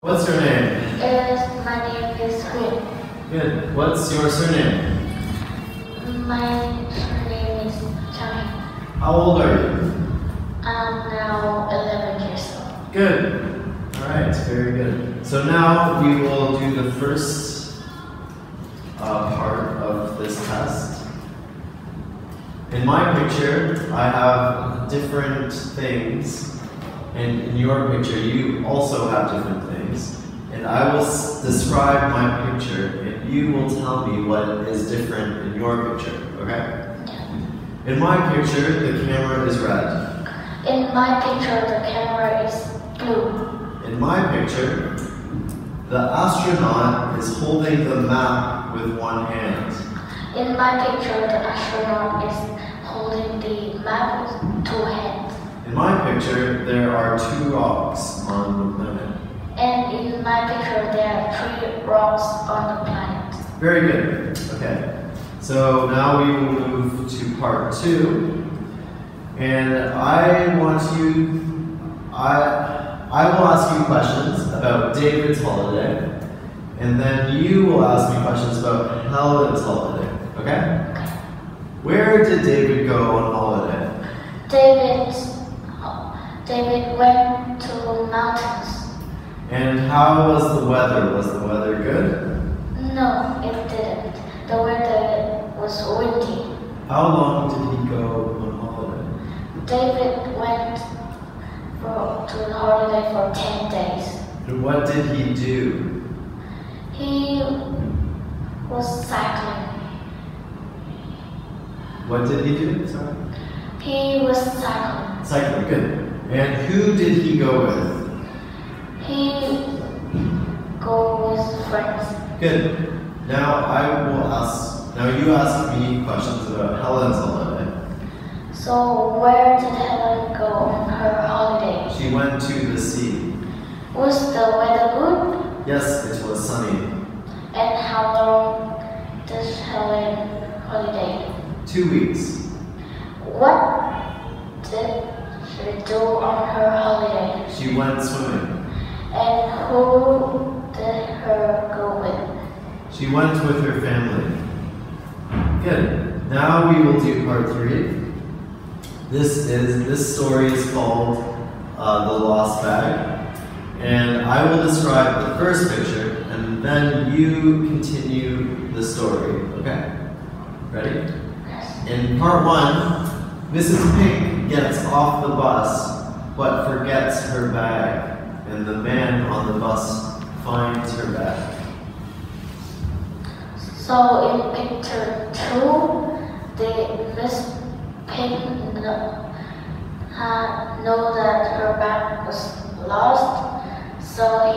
What's your name? My name is Huyền. Good. What's your surname? My surname is Trần. How old are you? I'm now 11 years old. Good. Alright, very good. So now we will do the first part of this test. In my picture, I have different things. And in your picture, you also have different things. And I will describe my picture, and you will tell me what is different in your picture, okay? In my picture, the camera is red. In my picture, the camera is blue. In my picture, the astronaut is holding the map with one hand. In my picture, the astronaut is holding the map with two hands. In my picture, there are 2 rocks on the planet. And in my picture, there are 3 rocks on the planet. Very good. Okay. So now we will move to part 2. And I will ask you questions about David's holiday. And then you will ask me questions about Helen's holiday. Okay? Okay. Where did David go on holiday? David went to mountains. And how was the weather? Was the weather good? No, it didn't. The weather was windy. How long did he go on holiday? David went to the holiday for 10 days. And what did he do? He was cycling. What did he do? Sorry. He was cycling. Cycling, good. And who did he go with? He go with friends. Good. Now you ask me questions about Helen's holiday. So where did Helen go on her holiday? She went to the sea. Was the weather good? Yes, it was sunny. And how long does Helen holiday? 2 weeks. What did she do on her holiday? She went swimming. And who did her go with? She went with her family. Good. Now we will do part 3. This story is called The Lost Bag. And I will describe the first picture, and then you continue the story. Okay? Ready? Yes. In part 1, Mrs. Pink gets off the bus, but forgets her bag, and the man on the bus finds her bag. So in picture 2, the Miss Pink know that her bag was lost, so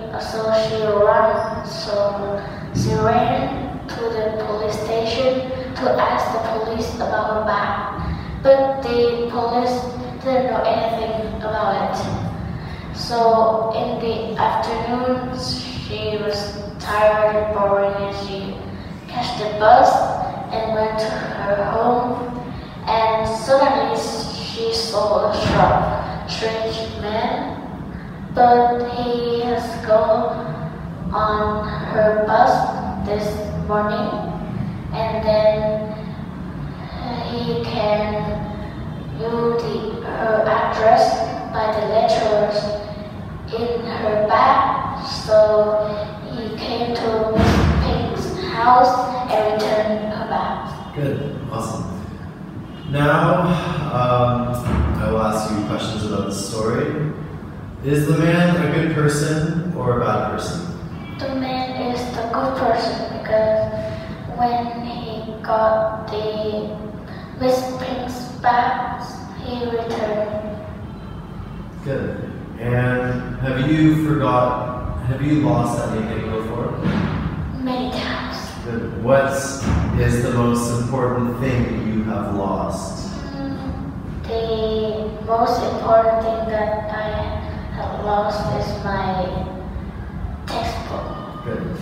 she ran to the police station to ask the police about her bag. But the police didn't know anything about it. So in the afternoon, she was tired and boring, and she catch the bus and went to her home. And suddenly she saw a strange man, but he has gone on her bus this morning, and then he can view her address by the letters in her bag. So he came to Miss Pink's house and returned her bag. Good. Awesome. Now, I will ask you questions about the story. Is the man a good person or a bad person? The man is the good person because when he got the Miss Pink's bags, he returned. Good. And have you lost anything before? Many times. Good. What is the most important thing you have lost? The most important thing that I have lost is my textbook. Good.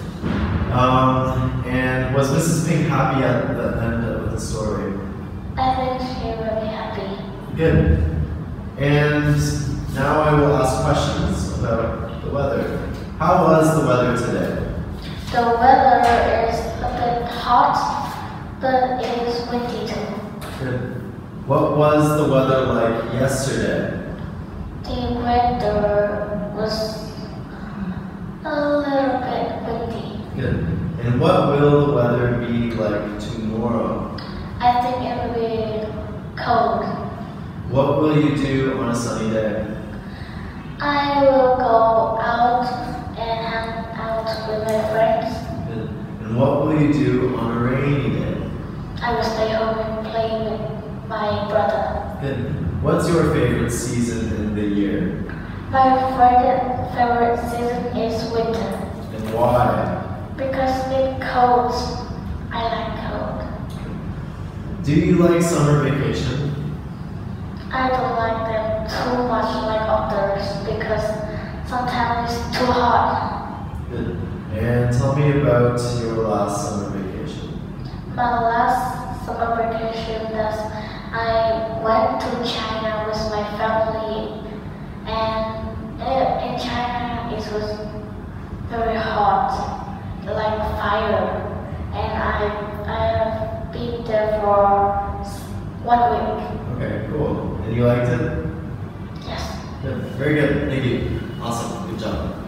And was Mrs. Pink happy at the end of the story? I think she will be happy. Good. And now I will ask questions about the weather. How was the weather today? The weather is a bit hot, but it is windy too. Good. What was the weather like yesterday? The weather was a little bit windy. Good. And what will the weather be like tomorrow? I think it will be cold. What will you do on a sunny day? I will go out and hang out with my friends. Good. And what will you do on a rainy day? I will stay home and play with my brother. Good. What's your favorite season in the year? My favorite season is winter And why? because it's cold. I like cold. Do you like summer vacation? I don't like them too much like others because sometimes it's too hot. Good. And tell me about your last summer vacation. My last summer vacation was I went to China with my family, and in China it was very hot, like fire, and I have been there for 1 week. Okay, cool. And you liked it? Yes. Good. Very good. Thank you. Awesome. Good job.